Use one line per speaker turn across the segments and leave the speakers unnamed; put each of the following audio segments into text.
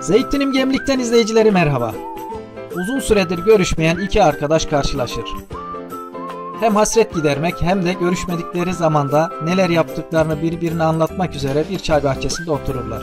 Zeytinim Gemlik'ten izleyicileri merhaba. Uzun süredir görüşmeyen iki arkadaş karşılaşır. Hem hasret gidermek hem de görüşmedikleri zamanda neler yaptıklarını birbirine anlatmak üzere bir çay bahçesinde otururlar.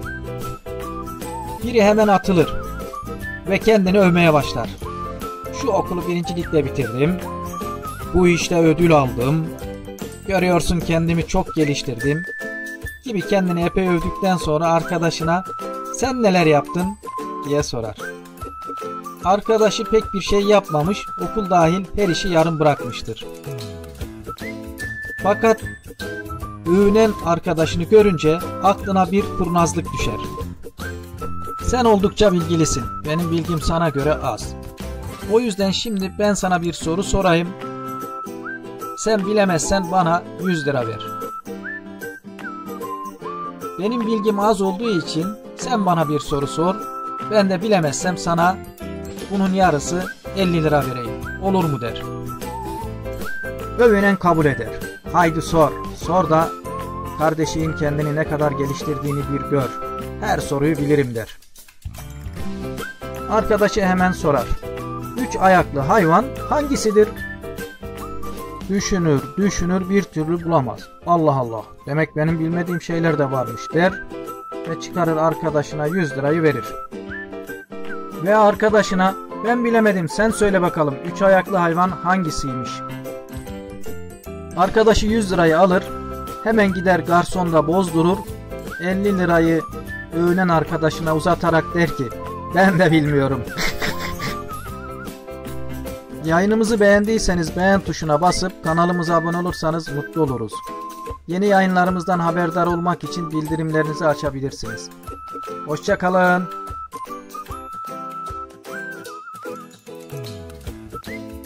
Biri hemen atılır ve kendini övmeye başlar. Şu okulu birincilikle bitirdim, bu işte ödül aldım, görüyorsun kendimi çok geliştirdim gibi kendini epey övdükten sonra arkadaşına sen neler yaptın diye sorar. Arkadaşı pek bir şey yapmamış, okul dahil her işi yarım bırakmıştır. Fakat övünen arkadaşını görünce aklına bir kurnazlık düşer. Sen oldukça bilgilisin, benim bilgim sana göre az. O yüzden şimdi ben sana bir soru sorayım. Sen bilemezsen bana 100 lira ver. Benim bilgim az olduğu için sen bana bir soru sor. Ben de bilemezsem sana bunun yarısı 50 lira vereyim. Olur mu der. Övünen kabul eder. Haydi sor. Sor da kardeşin kendini ne kadar geliştirdiğini bir gör. Her soruyu bilirim der. Arkadaşı hemen sorar. 3 ayaklı hayvan hangisidir? Düşünür bir türlü bulamaz. Allah Allah, demek benim bilmediğim şeyler de varmış der ve çıkarır arkadaşına 100 lirayı verir. Ve arkadaşına ben bilemedim sen söyle bakalım 3 ayaklı hayvan hangisiymiş? Arkadaşı 100 lirayı alır, hemen gider garsonda bozdurur, 50 lirayı övünen arkadaşına uzatarak der ki ben de bilmiyorum. Yayınımızı beğendiyseniz beğen tuşuna basıp kanalımıza abone olursanız mutlu oluruz. Yeni yayınlarımızdan haberdar olmak için bildirimlerinizi açabilirsiniz. Hoşça kalın.